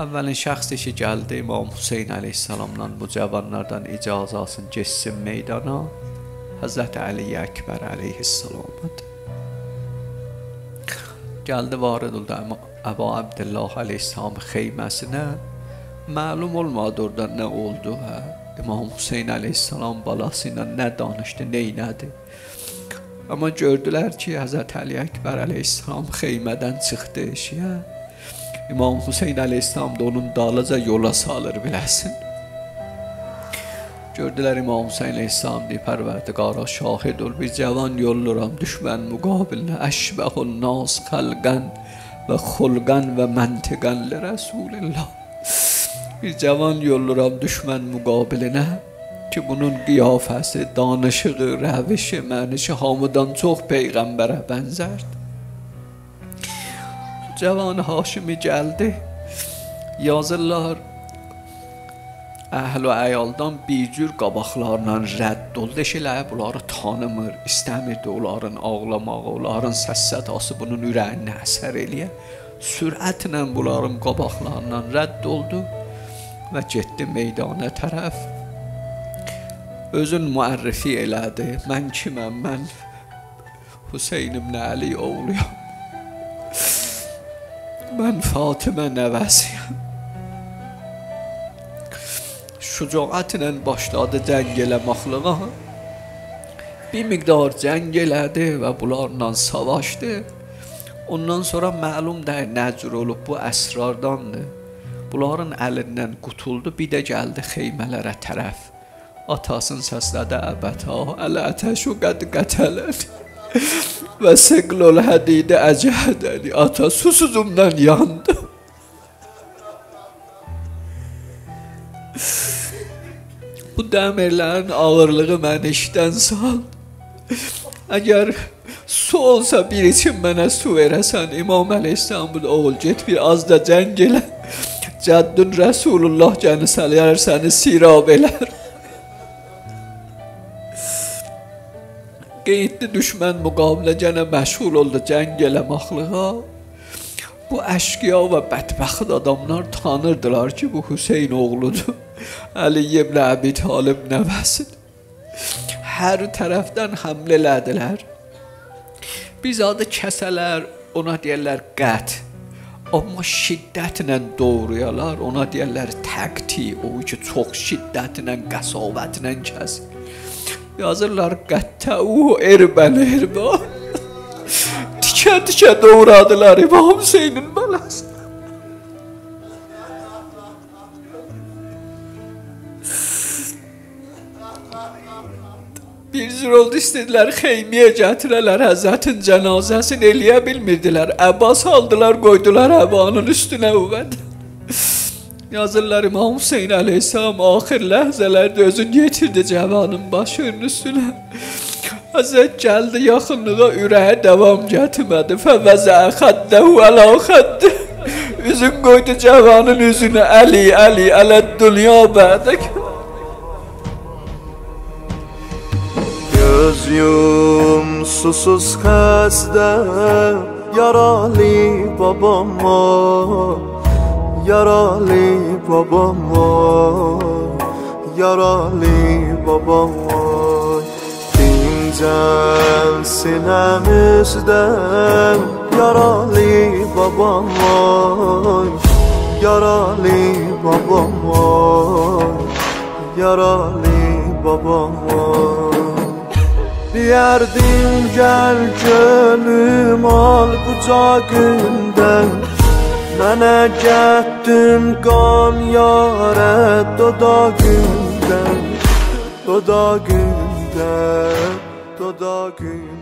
Əvvəlin şəxs işi gəldi, İmam Hüseyn əleyhissalamla bu cavanlardan icazə alsın, geçsin meydana. Həzrət Əli Əkbər əleyhissalam gəldi, varid oldu Əbu Abdullah əleyhissalam xeyməsinə. Məlum olmadı orada nə oldu. İmam Hüseyn əleyhissalam balası ilə nə danışdı, neynədi. Amma gördülər ki, Həzrət Əli Əkbər əleyhissalam xeymədən çıxdı eşiyə. İmam Hüseyn əleyhissalam da onun dalıca yola salır biləsin. Gördülər İmam Hüseyn əleyhissalam deyib, Pərverdigara şahid ol, bir cavan yolluram düşmən müqabilinə, əşbəhun nas xəlqən və xulqən və məntiqən li Rəsulillah. Bir cavan yolluram düşmən müqabilinə ki, bunun qiyafəsi, danışığı, rəvişi, mənişi hamıdan çox Peyğəmbərə bənzərdir. Cavan Haşimi gəldi, yazırlar, əhl-i əyaldan bir cür qabaqlarla rədd oldu. Deşilə, bunları tanımır, istəmirdi onların ağlamağı, onların səs-sədası bunun ürəyinə əsər eləyə. Sürətlə bunların qabaqlarla rədd oldu və getdi meydana tərəf. Özün müərrifi elədi, mən kiməm, mən Hüseyn ibn Əli oğluyam. Mən Fatimə nəvəsiyəm. Şücaətlə başladı cəng eləməklığa. Bir miqdar cəng elədi və bunlarla savaşdı. Ondan sonra məlum deyil nə cür olub, bu əsrardandır. Bunların əlindən qutuldu, bir də gəldi xeymələrə tərəf. Atasını səslədi, əbətə, əl-ətəşu qəd qətələn. Və səqlol hədidə əcəhədəni, ata susuzumdan yandı. Bu dəmirlərin ağırlığı məni işdən saldı. Əgər su olsa bir için mənə su verəsən, İmam əleyhissalam bu da oğul get bir az da cəng elə. Cəddün Rəsulullah cəni sələyər səni sirab elər. Qeydli düşmən müqabilə gənə məşğul oldu cəng eləməklığa. Bu əşqiya və bədbəxt adamlar tanırdılar ki, bu Hüseyn oğludur. Əli ibn Əbi Talib nəvəsidir. Hər tərəfdən həmlə elədilər. Biz adı kəsələr, ona deyərlər qət. Amma şiddətlə doğruyalar, ona deyərlər təqti. O ki, çox şiddətlə, qəsavətlə kəsir. Yazırlar qəttəu erbən erba. Tikə-tikə doğradılar İmam Hüseynin balası. Bir cür oldu istədilər xeymiyə gətirələr, Həzrətin cənazəsini eləyə bilmirdilər. Əbbas aldılar, qoydular əbanın üstünə üvəd. Yazırlar İmam Hüseyn əleyhissalam axir ləhzələrdə özün yetirdi cavanın başının üstünə. Həzrət gəldi yaxınlığa, ürəyə davam gətirmədi. Fəvəzə xəddəhu ələ xəddi. Üzün qoydu cavanın üzünə, Əli, Əli, ələd dünya bədək. Göz yum susuz xəstə, yaralı babam var. Yaralı babam var, yaralı babam var. Dincəl sinəmizdən, yaralı babam var. Yaralı babam var, yaralı babam var. Deyərdim gəl gönlüm al qucağından. Mənə gətdin qan yarət dodağından, dodağından, dodağından.